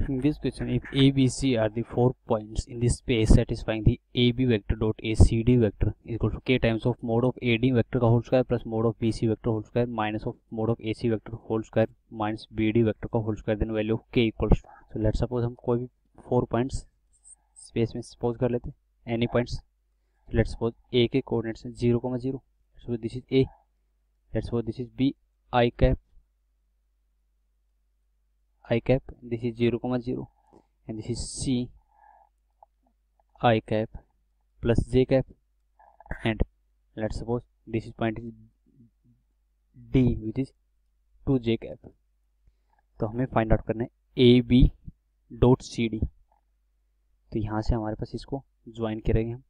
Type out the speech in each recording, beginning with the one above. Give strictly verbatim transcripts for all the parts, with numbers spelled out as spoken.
In this question, if A, B, C are the four points in this space satisfying the A B vector dot A C D vector is equal to k times of mod of A D vector का whole square plus mod of B C vector whole square minus of mod of A C vector whole square minus B D vector का whole square, then value of k equals to. So let's suppose हम कोई भी four points space में suppose कर लेते हैं any points. Let's suppose A के coordinates हैं zero comma zero. So this is A. Let's suppose this is B I cap. I cap, this is zero comma zero, and this is C I cap plus J cap, and let's suppose this is point is D which is two J cap. तो हमें find out करना है A B dot C D. तो यहाँ से हमारे पास इसको ज्वाइन करेंगे हम.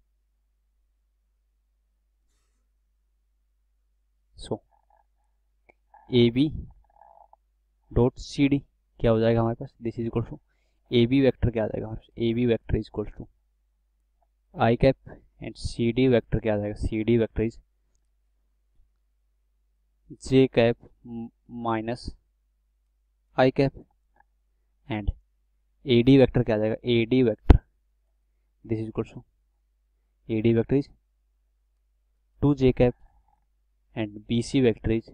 So A B dot C D क्या हो जाएगा हमारे पास, this is equal to A B vector क्या आ जाएगा हमारे पास, A B vector is equal to I cap and C D vector क्या आ जाएगा, C D vector is J cap minus I cap and A D vector क्या आ जाएगा, ए D vector this is equal to A D vector is two J cap and B C vector is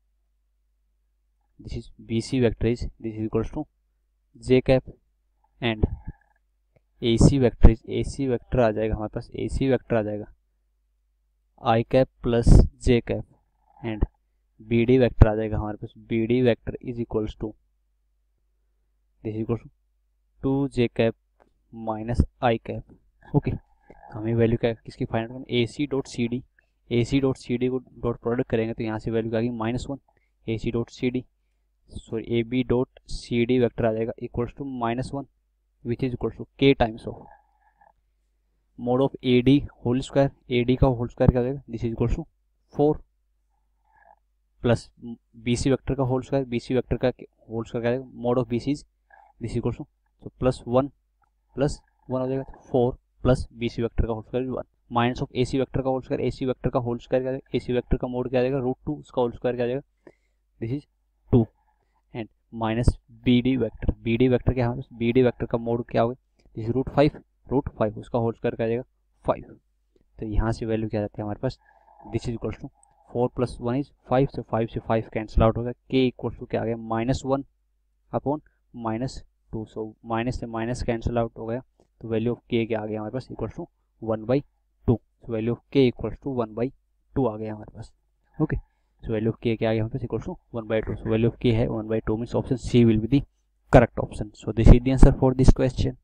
this is B C vector is this is equals to J cap and A C vector is A C vector आ जाएगा हमारे पास, A C vector आ जाएगा I cap plus J cap and B D vector आ जाएगा हमारे पास, B D vector is equals to this is equals to two J cap minus I cap. Okay okay. हमें वैल्यू क्या किसकी find out करना, A C dot C D. A C dot C D को dot product करेंगे तो यहाँ से value क्या आएगी minus one. A C dot C D sorry A B dot C D vector आ जाएगा equals to minus one which is equals to K times of mod of A D whole square. A D का whole square क्या आ जाएगा, this is equals to four plus B C vector का whole square. B C vector का whole square क्या आ जाएगा, mod of B C is this equals to तो प्लस वन प्लस वन हो जाएगा, four plus B C vector का whole square one minus of A C vector का whole square. A C vector का whole square क्या आ जाएगा, ए C vector का मोड क्या आ जाएगा रूट टू, उसका होल स्क्वायर क्या आ जाएगा, this is two and minus B D vector. B D vector क्या है, बी डी वैक्टर का मोड क्या होगा, this root five root five उसका होल स्क्वायर क्या आ जाएगा फाइव. तो यहाँ से वैल्यू क्या जाती है हमारे पास, this is equals to four plus one is five, से फाइव से फाइव कैंसिल आउट हो गया. के इक्वल्स टू क्या आ गया minus one upon minus two. So minus से माइनस कैंसिल आउट हो गया तो वैल्यू ऑफ के क्या आ गया हमारे पास equals to one by two. Value of K equals to one by two आ गया हमारे पास. Okay so value of k क्या आ गया हमारे पास equals to one by two. so value of k है one by two means option C will be the correct option. so this is the answer for this question.